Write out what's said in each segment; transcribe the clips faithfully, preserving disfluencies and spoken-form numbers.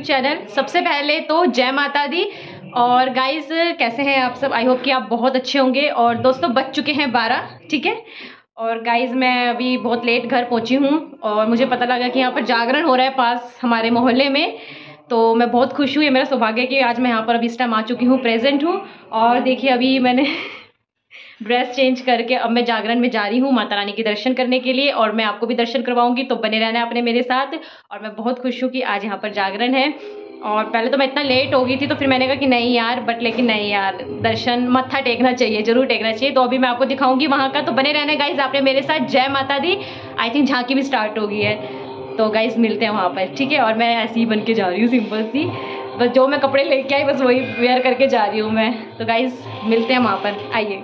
Channel. सबसे पहले तो जय माता दी। और गाइस कैसे हैं आप सब? आई होप कि आप बहुत अच्छे होंगे। और दोस्तों बज चुके हैं बारह, ठीक है। और गाइस मैं अभी बहुत लेट घर पहुंची हूं और मुझे पता लगा कि यहाँ पर जागरण हो रहा है पास हमारे मोहल्ले में। तो मैं बहुत खुश हूँ, ये मेरा सौभाग्य कि आज मैं यहाँ पर अभी इस टाइम आ चुकी हूँ, प्रेजेंट हूँ। और देखिए अभी मैंने ड्रेस चेंज करके अब मैं जागरण में जा रही हूँ माता रानी के दर्शन करने के लिए। और मैं आपको भी दर्शन करवाऊंगी, तो बने रहना अपने मेरे साथ। और मैं बहुत खुश हूँ कि आज यहाँ पर जागरण है। और पहले तो मैं इतना लेट हो गई थी तो फिर मैंने कहा कि नहीं यार, बट लेकिन नहीं यार, दर्शन मत्था टेकना चाहिए, जरूर टेकना चाहिए। तो अभी मैं आपको दिखाऊंगी वहाँ का, तो बने रहना गाइज आपने मेरे साथ। जय माता दी। आई थिंक झांकी भी स्टार्ट हो गई है, तो गाइज मिलते हैं वहाँ पर, ठीक है। और मैं ऐसे ही बन के जा रही हूँ, सिंपल सी, बस जो मैं कपड़े लेके आई बस वही वेयर करके जा रही हूँ मैं। तो गाइज मिलते हैं वहाँ पर, आइए।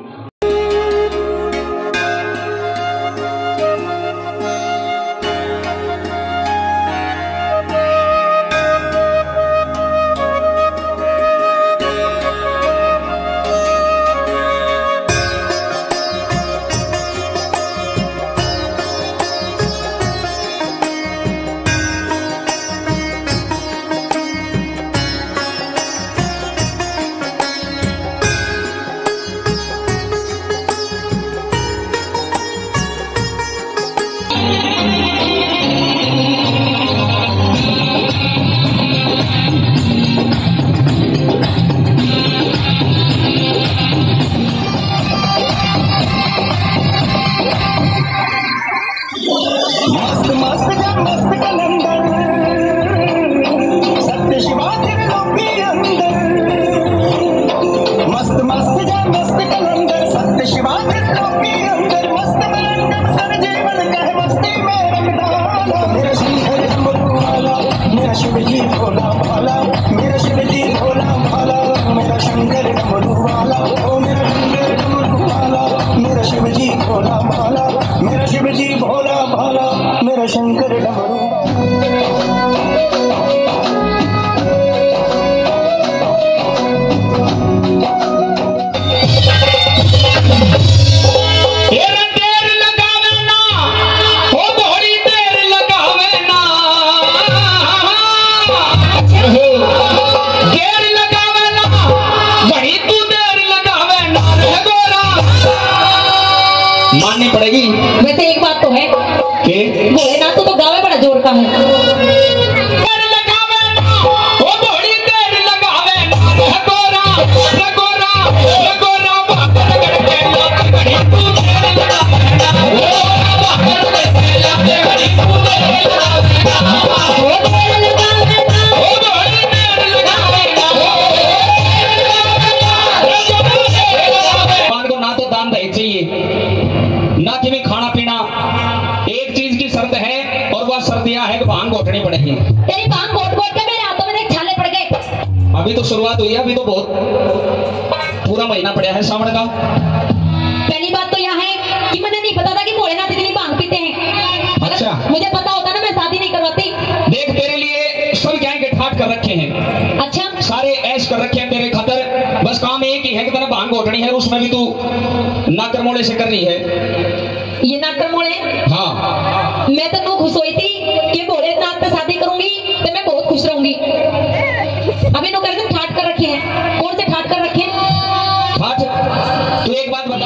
माननी पड़ेगी। वैसे एक बात तो है कि भोलेनाथ तो, तो गावे बड़ा जोर का है। पड़ेगी। तेरी भांग घोट घोट के मेरे हाथों में छाले पड़ गए। अभी तो शुरुआत हुई है, अभी तो बहुत पूरा महीना पड़ा है सावन का। पहली बात तो यह है कि मुझे नहीं पता था कि भोलेनाथ इतनी भांग पीते हैं। अच्छा, मुझे पता होता ना मैं शादी नहीं करवाती। देख तेरे लिए सब क्या के ठाट कर रखे हैं। अच्छा, सारे ऐश कर रखे हैं तेरे खातर। बस काम एक ही है कि तेरा भांग घोटनी है, उसमें भी तू नाकर मोड़े से कर रही है। ये नाकर मोड़े? हाँ। मैं तो तू खुश हुई थी कि भोलेनाथ पे शादी करूंगी तो मैं बहुत खुश रहूंगी। अभी नो कर ठाट कर रखे हैं। कौन से ठाट कर रखे हैं? ठाट तू एक बात बता।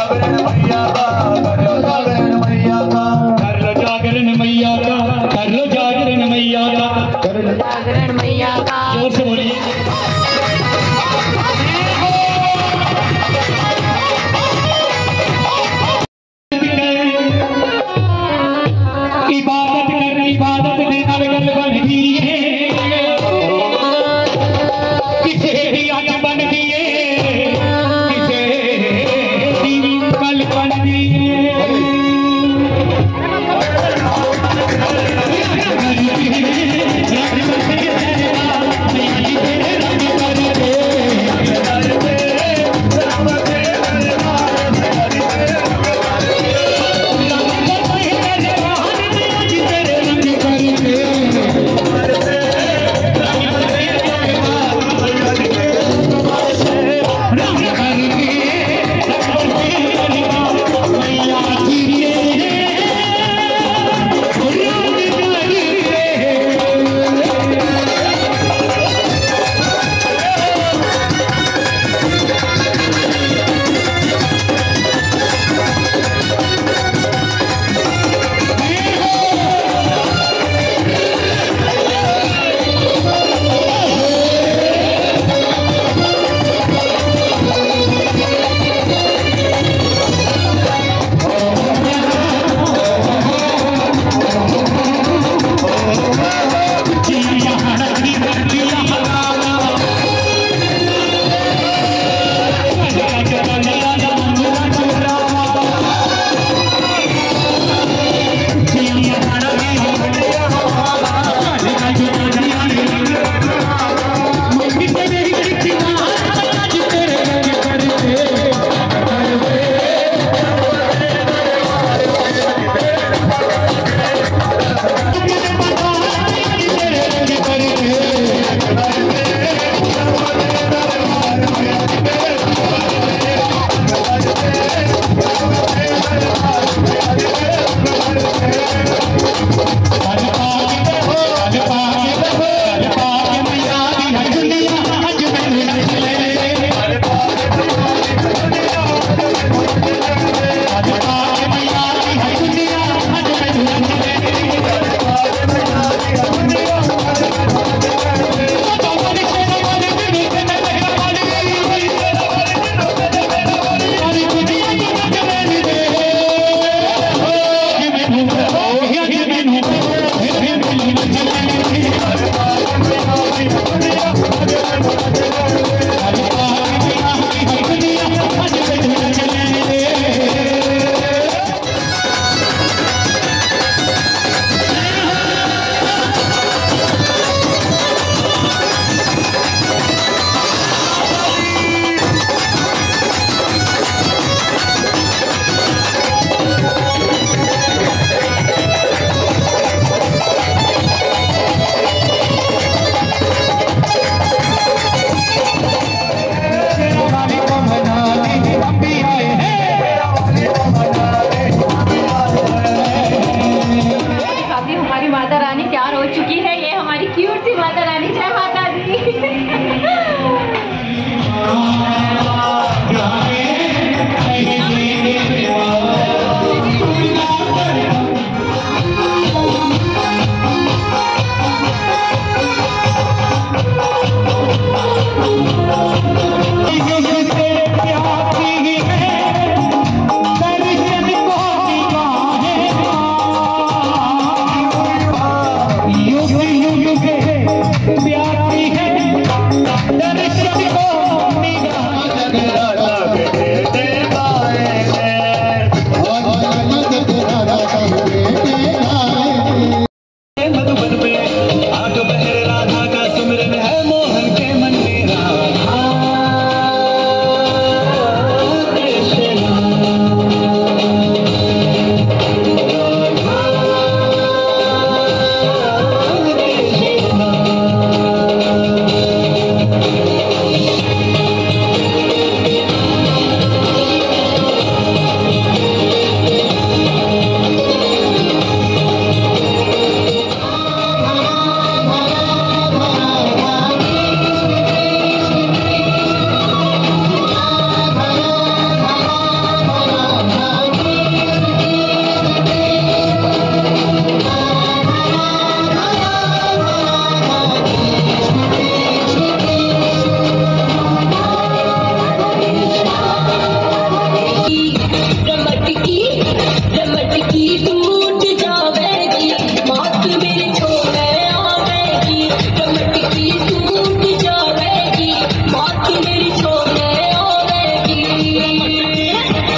जागरण मैया का, कर लो जागरण मैया का, कर लो जागरण मैया का, कर लो जागरण मैया का, कर लो जागरण मैया का। जोर से बोलिए। इबादत कर इबादत दे नाल गल बनदी है, किसे दी अज बनदी है, किसे दी कल बनदी है।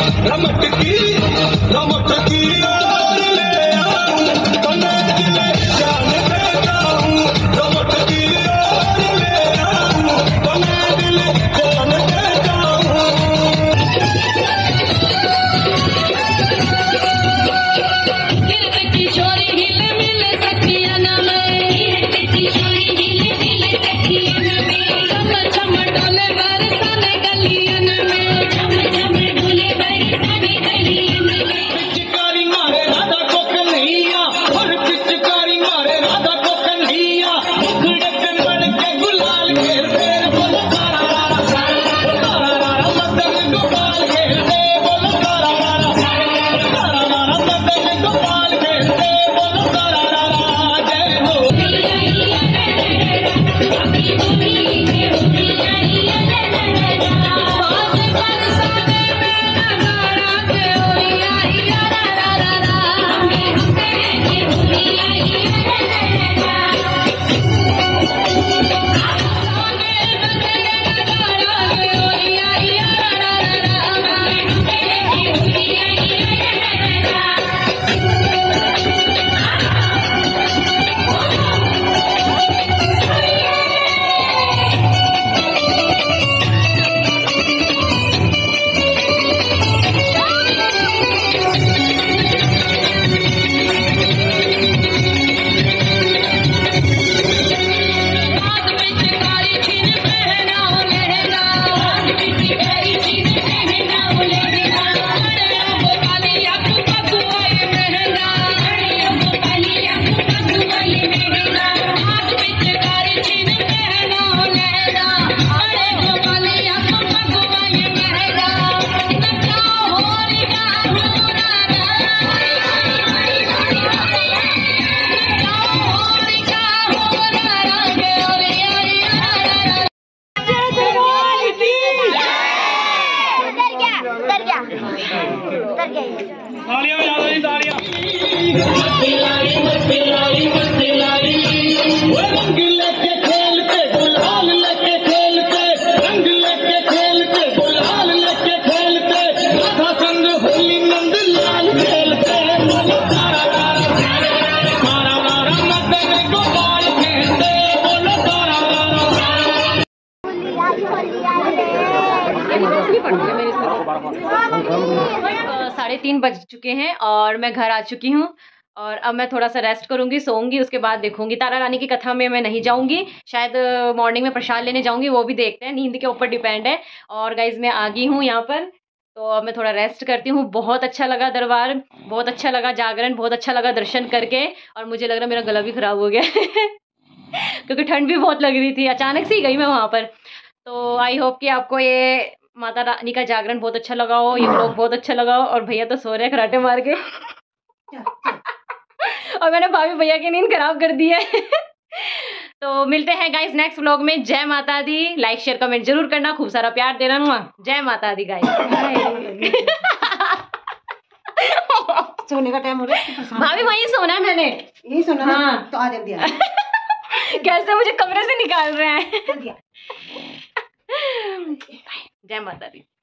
रमट की रमट की ओर ले आऊं तो मैं दिल जान देता हूँ रमट की ओर ले आऊं तो मैं दिल जान देता हूँ पिचकारी मारे राधा को कन्हैया और पिचकारी मारे राधा को कन्हैया डकन बन के गुलाल खेलते बोलो सारा रारा सारा रारा मदन गोपाल खेलते बोलो सारा रारा सारा रारा मदन गोपाल खेलते बोलो सारा रारा जय हो तालियां बजा दो जी तालियां रंग लेके खेलते गुलाल लेके खेलते रंग लेके खेलते गुलाल लेके खेलते राधा संग होली नंद लाल खेलते बोलो सारा रारा सारा रारा मदन गोपाल खेलते बोलो सारा रारा साढ़े तीन बज चुके हैं और मैं घर आ चुकी हूँ और अब मैं थोड़ा सा रेस्ट करूंगी, सोऊंगी, उसके बाद देखूंगी। तारा रानी की कथा में मैं नहीं जाऊंगी, शायद मॉर्निंग में प्रसाद लेने जाऊंगी, वो भी देखते हैं, नींद के ऊपर डिपेंड है। और गाइज मैं आ गई हूँ यहाँ पर, तो अब मैं थोड़ा रेस्ट करती हूँ। बहुत अच्छा लगा दरबार, बहुत अच्छा लगा जागरण, बहुत अच्छा लगा दर्शन करके। और मुझे लग रहा मेरा गला भी खराब हो गया क्योंकि ठंड भी बहुत लग रही थी, अचानक से ही गई मैं वहाँ पर। तो आई होप कि आपको ये माता रानी का जागरण बहुत अच्छा लगा हो, ये ब्लॉग बहुत अच्छा लगा हो। और भैया तो सो रहे हैं खराटे मार के और मैंने भाभी भैया की नींद खराब कर दी है तो मिलते हैं गाइस नेक्स्ट व्लॉग में। जय माता दी। लाइक शेयर कमेंट जरूर करना, खूब सारा प्यार देना। जय माता दी गाइस। सोने का टाइम हो रहा है भाभी वहीं सोना है मैंने, यही सोना। हाँ तो आ जल्दी आ कैसे मुझे कमरे से निकाल रहे हैं। जय माता दी।